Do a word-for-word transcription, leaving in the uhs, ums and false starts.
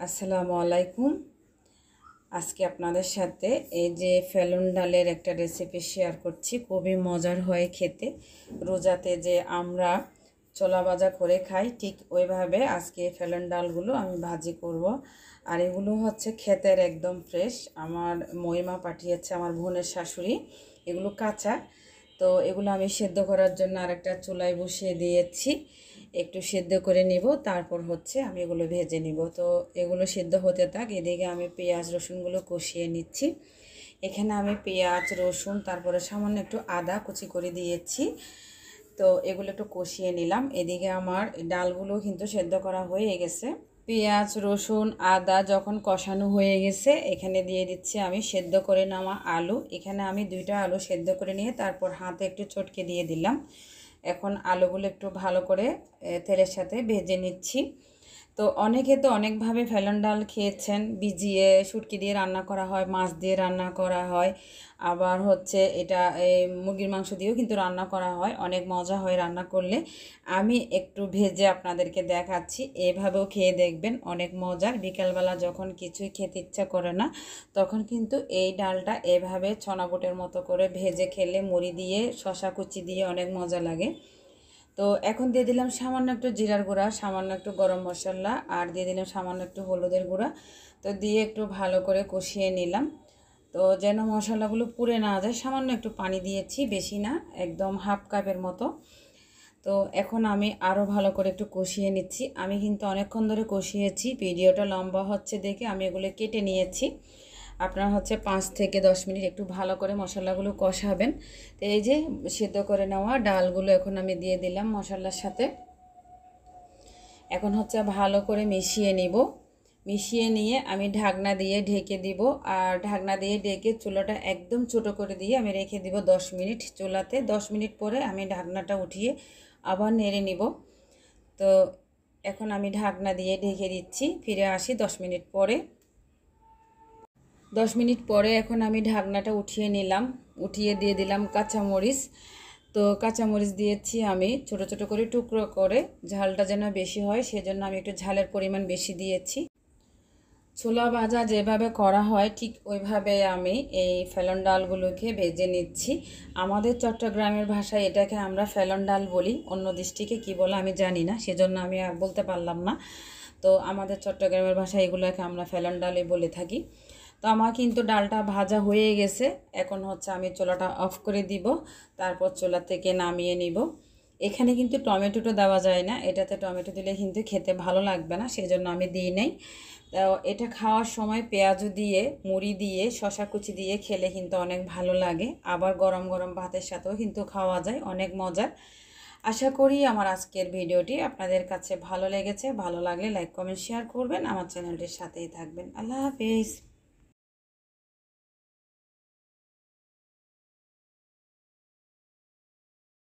আসসালামু আলাইকুম। আজকে আপনাদের সাথে এই যে ফেলুন ডালের একটা রেসিপি শেয়ার করছি। খুবই মজার হয় খেতে। রোজাতে যে আমরা ছোলা ভাজা করে খাই, ঠিক ওইভাবে আজকে ফেলুন ডালগুলো আমি ভাজি করব। আর এগুলো হচ্ছে ক্ষেতের একদম ফ্রেশ, আমার মহিমা পাঠিয়েছে, আমার বোনের শাশুড়ি। এগুলো কাঁচা, তো এগুলো আমি সেদ্ধ করার জন্য আরেকটা চুলায় বসিয়ে দিয়েছি। একটু সেদ্ধ করে নিব, তারপর হচ্ছে আমি এগুলো ভেজে নিব। তো এগুলো সেদ্ধ হতে থাক, এদিকে আমি পেঁয়াজ রসুনগুলো কষিয়ে নিচ্ছি। এখানে আমি পেঁয়াজ রসুন তারপরে সামান্য একটু আদা কুচি করে দিয়েছি। তো এগুলো একটু কষিয়ে নিলাম। এদিকে আমার ডালগুলো কিন্তু সেদ্ধ করা হয়ে গেছে। পেঁয়াজ রসুন আদা যখন কষানো হয়ে গেছে, এখানে দিয়ে দিচ্ছি আমি সেদ্ধ করে নেওয়া আলু। এখানে আমি দুইটা আলু সেদ্ধ করে নিয়ে তারপর হাতে একটু চটকে দিয়ে দিলাম। এখন আলুগুলো একটু ভালো করে তেলের সাথে ভেজে নিচ্ছি। তো অনেকে তো অনেকভাবে ফেলন ডাল খেয়েছেন, ভিজিয়ে শুটকি দিয়ে রান্না করা হয়, মাছ দিয়ে রান্না করা হয়, আবার হচ্ছে এটা এই মুরগির মাংস দিয়েও কিন্তু রান্না করা হয়, অনেক মজা হয় রান্না করলে। আমি একটু ভেজে আপনাদেরকে দেখাচ্ছি, এভাবেও খেয়ে দেখবেন, অনেক মজার। বিকালবেলা যখন কিছুই খেতে ইচ্ছা করে না, তখন কিন্তু এই ডালটা এভাবে ছনা বুটের মতো করে ভেজে খেলে মুড়ি দিয়ে শশা কুচি দিয়ে অনেক মজা লাগে। তো এখন দিয়ে দিলাম সামান্য একটু জিরার গুঁড়া, সামান্য একটু গরম মশলা, আর দিয়ে দিলাম সামান্য একটু হলুদের গুঁড়া। তো দিয়ে একটু ভালো করে কষিয়ে নিলাম। তো যেন মশলাগুলো পুড়ে না যায়, সামান্য একটু পানি দিয়েছি, বেশি না, একদম হাফ কাপের মতো। তো এখন আমি আরও ভালো করে একটু কষিয়ে নিচ্ছি। আমি কিন্তু অনেকক্ষণ ধরে কষিয়েছি, ভিডিওটা লম্বা হচ্ছে দেখে আমি এগুলো কেটে নিয়েছি। আপনার হচ্ছে পাঁচ থেকে দশ মিনিট একটু ভালো করে মশলাগুলো কষাবেন। তো এই যে সিদ্ধ করে নেওয়া ডালগুলো এখন আমি দিয়ে দিলাম মশলার সাথে। এখন হচ্ছে ভালো করে মিশিয়ে নিব। মিশিয়ে নিয়ে আমি ঢাকনা দিয়ে ঢেকে দিব। আর ঢাকনা দিয়ে ঢেকে চুলাটা একদম ছোটো করে দিয়ে আমি রেখে দিব দশ মিনিট চুলাতে। দশ মিনিট পরে আমি ঢাকনাটা উঠিয়ে আবার নেড়ে নিব। তো এখন আমি ঢাকনা দিয়ে ঢেকে দিচ্ছি, ফিরে আসি দশ মিনিট পরে। দশ মিনিট পরে এখন আমি ঢাকনাটা উঠিয়ে নিলাম, উঠিয়ে দিয়ে দিলাম কাঁচামরিচ। তো কাঁচামরিচ দিয়েছি আমি ছোট ছোট করে টুকরো করে, ঝালটা যেন বেশি হয় সেজন্য আমি একটু ঝালের পরিমাণ বেশি দিয়েছি। ছোলা ভাজা যেভাবে করা হয় ঠিক ওইভাবে আমি এই ফেলন ডালগুলোকে ভেজে নিচ্ছি। আমাদের চট্টগ্রামের ভাষায় এটাকে আমরা ফেলন ডাল বলি, অন্য ডিস্ট্রিক্টে কী বলে আমি জানি না, সেজন্য আমি আর বলতে পারলাম না। তো আমাদের চট্টগ্রামের ভাষায় এগুলোকে আমরা ফেলন ডালই বলে থাকি। তো আমার কিন্তু ডালটা ভাজা হয়ে গেছে, এখন হচ্ছে আমি চুলাটা অফ করে দিব, তারপর চুলা থেকে নামিয়ে নিব। এখানে কিন্তু টমেটোটা দেওয়া যায় না, এটাতে টমেটো দিলে কিন্তু খেতে ভালো লাগবে না, সেজন্য আমি দিই নাই। তো এটা খাওয়ার সময় পেঁয়াজু দিয়ে মুড়ি দিয়ে শশা কুচি দিয়ে খেলে কিন্তু অনেক ভালো লাগে, আবার গরম গরম ভাতের সাথেও কিন্তু খাওয়া যায়, অনেক মজার। আশা করি আমার আজকের ভিডিওটি আপনাদের কাছে ভালো লেগেছে। ভালো লাগলে লাইক কমেন্ট শেয়ার করবেন, আমার চ্যানেলটির সাথেই থাকবেন। আল্লাহ হাফেজ।